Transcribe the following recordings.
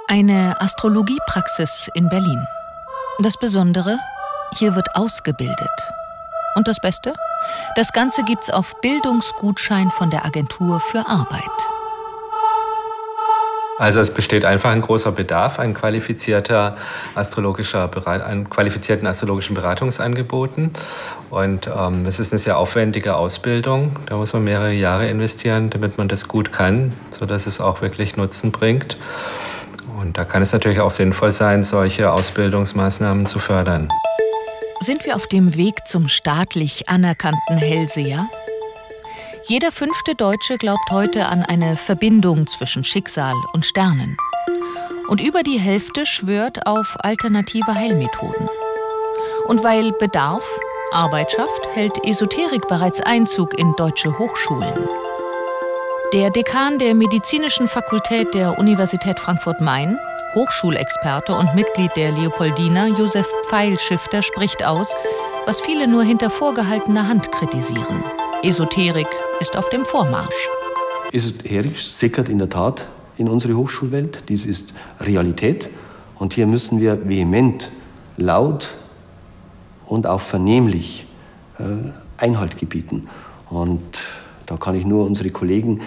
Eine Astrologiepraxis in Berlin. Das Besondere, hier wird ausgebildet. Und das Beste? Das Ganze gibt's auf Bildungsgutschein von der Agentur für Arbeit. Also es besteht einfach ein großer Bedarf an qualifizierten astrologischen Beratungsangeboten. Und es ist eine sehr aufwendige Ausbildung. Da muss man mehrere Jahre investieren, damit man das gut kann, sodass es auch wirklich Nutzen bringt. Und da kann es natürlich auch sinnvoll sein, solche Ausbildungsmaßnahmen zu fördern. Sind wir auf dem Weg zum staatlich anerkannten Hellseher? Jeder 5. Deutsche glaubt heute an eine Verbindung zwischen Schicksal und Sternen. Und über die Hälfte schwört auf alternative Heilmethoden. Und weil Bedarf Arbeit schafft, hält Esoterik bereits Einzug in deutsche Hochschulen. Der Dekan der Medizinischen Fakultät der Universität Frankfurt-Main, Hochschulexperte und Mitglied der Leopoldina, Josef Pfeilschifter, spricht aus, was viele nur hinter vorgehaltener Hand kritisieren. Esoterik ist auf dem Vormarsch. Esoterik sickert in der Tat in unsere Hochschulwelt. Dies ist Realität. Und hier müssen wir vehement, laut und auch vernehmlich Einhalt gebieten. Und da kann ich nur unsere Kollegen,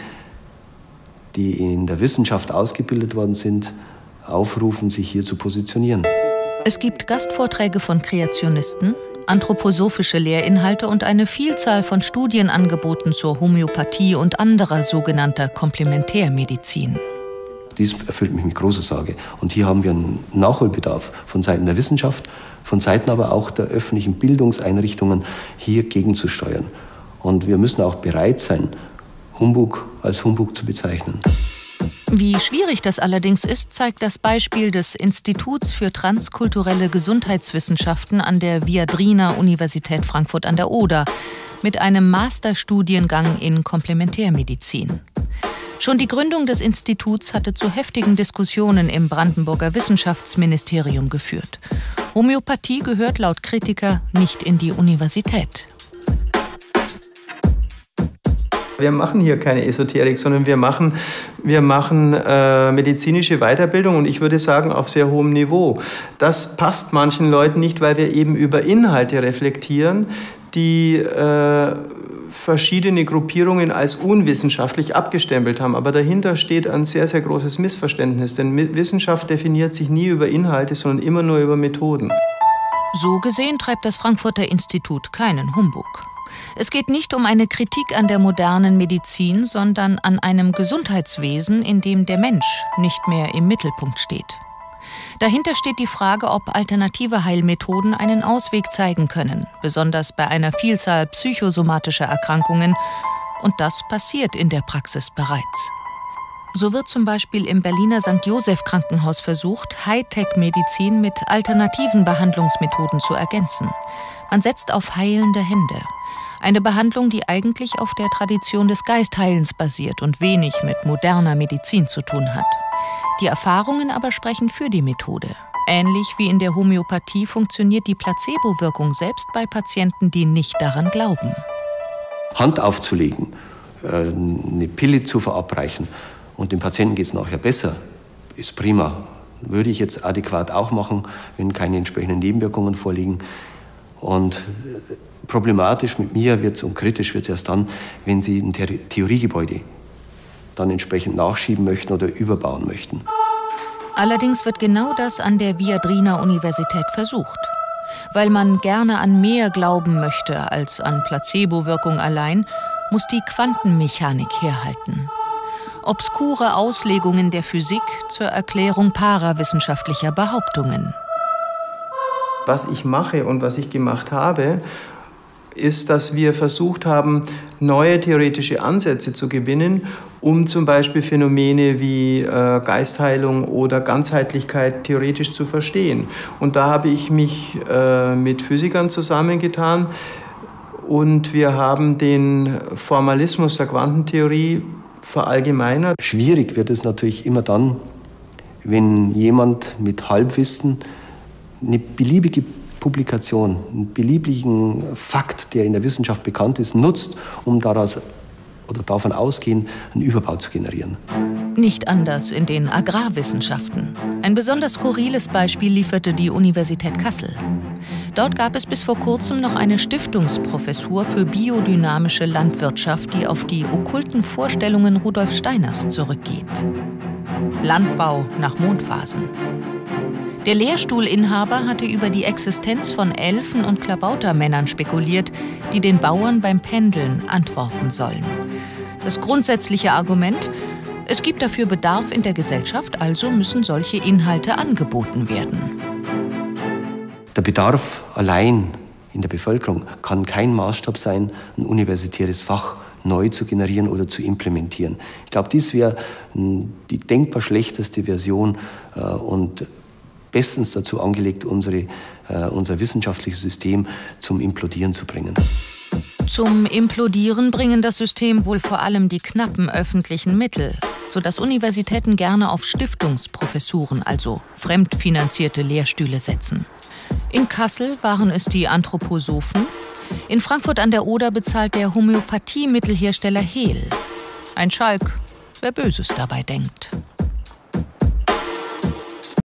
die in der Wissenschaft ausgebildet worden sind, aufrufen, sich hier zu positionieren. Es gibt Gastvorträge von Kreationisten, anthroposophische Lehrinhalte und eine Vielzahl von Studienangeboten zur Homöopathie und anderer sogenannter Komplementärmedizin. Dies erfüllt mich mit großer Sorge. Und hier haben wir einen Nachholbedarf von Seiten der Wissenschaft, von Seiten aber auch der öffentlichen Bildungseinrichtungen, hier gegenzusteuern. Und wir müssen auch bereit sein, Humbug als Humbug zu bezeichnen. Wie schwierig das allerdings ist, zeigt das Beispiel des Instituts für transkulturelle Gesundheitswissenschaften an der Viadrina Universität Frankfurt an der Oder mit einem Masterstudiengang in Komplementärmedizin. Schon die Gründung des Instituts hatte zu heftigen Diskussionen im Brandenburger Wissenschaftsministerium geführt. Homöopathie gehört laut Kritiker nicht in die Universität. Wir machen hier keine Esoterik, sondern wir machen medizinische Weiterbildung und ich würde sagen auf sehr hohem Niveau. Das passt manchen Leuten nicht, weil wir eben über Inhalte reflektieren, die verschiedene Gruppierungen als unwissenschaftlich abgestempelt haben. Aber dahinter steht ein sehr, sehr großes Missverständnis, denn Wissenschaft definiert sich nie über Inhalte, sondern immer nur über Methoden. So gesehen treibt das Frankfurter Institut keinen Humbug. Es geht nicht um eine Kritik an der modernen Medizin, sondern an einem Gesundheitswesen, in dem der Mensch nicht mehr im Mittelpunkt steht. Dahinter steht die Frage, ob alternative Heilmethoden einen Ausweg zeigen können, besonders bei einer Vielzahl psychosomatischer Erkrankungen. Und das passiert in der Praxis bereits. So wird zum Beispiel im Berliner St. Joseph Krankenhaus versucht, Hightech-Medizin mit alternativen Behandlungsmethoden zu ergänzen. Man setzt auf heilende Hände. Eine Behandlung, die eigentlich auf der Tradition des Geistheilens basiert und wenig mit moderner Medizin zu tun hat. Die Erfahrungen aber sprechen für die Methode. Ähnlich wie in der Homöopathie funktioniert die Placebo-Wirkung selbst bei Patienten, die nicht daran glauben. Hand aufzulegen, eine Pille zu verabreichen und dem Patienten geht es nachher besser, ist prima. Würde ich jetzt adäquat auch machen, wenn keine entsprechenden Nebenwirkungen vorliegen. Und problematisch mit mir wird's und kritisch wird es erst dann, wenn Sie ein Theoriegebäude dann entsprechend nachschieben möchten oder überbauen möchten. Allerdings wird genau das an der Viadrina Universität versucht. Weil man gerne an mehr glauben möchte als an Placebo-Wirkung allein, muss die Quantenmechanik herhalten. Obskure Auslegungen der Physik zur Erklärung parawissenschaftlicher Behauptungen. Was ich mache und was ich gemacht habe, ist, dass wir versucht haben, neue theoretische Ansätze zu gewinnen, um zum Beispiel Phänomene wie Geistheilung oder Ganzheitlichkeit theoretisch zu verstehen. Und da habe ich mich mit Physikern zusammengetan und wir haben den Formalismus der Quantentheorie verallgemeinert. Schwierig wird es natürlich immer dann, wenn jemand mit Halbwissen eine beliebige Publikation, einen beliebigen Fakt, der in der Wissenschaft bekannt ist, nutzt, um daraus oder davon ausgehen, einen Überbau zu generieren. Nicht anders in den Agrarwissenschaften. Ein besonders skurriles Beispiel lieferte die Universität Kassel. Dort gab es bis vor kurzem noch eine Stiftungsprofessur für biodynamische Landwirtschaft, die auf die okkulten Vorstellungen Rudolf Steiners zurückgeht. Landbau nach Mondphasen. Der Lehrstuhlinhaber hatte über die Existenz von Elfen- und Klabautermännern spekuliert, die den Bauern beim Pendeln antworten sollen. Das grundsätzliche Argument: Es gibt dafür Bedarf in der Gesellschaft, also müssen solche Inhalte angeboten werden. Der Bedarf allein in der Bevölkerung kann kein Maßstab sein, ein universitäres Fach neu zu generieren oder zu implementieren. Ich glaube, dies wäre die denkbar schlechteste Version und bestens dazu angelegt, unser wissenschaftliches System zum Implodieren zu bringen. Zum Implodieren bringen das System wohl vor allem die knappen öffentlichen Mittel, sodass Universitäten gerne auf Stiftungsprofessuren, also fremdfinanzierte Lehrstühle, setzen. In Kassel waren es die Anthroposophen. In Frankfurt an der Oder bezahlt der Homöopathiemittelhersteller Hehl. Ein Schalk, wer Böses dabei denkt.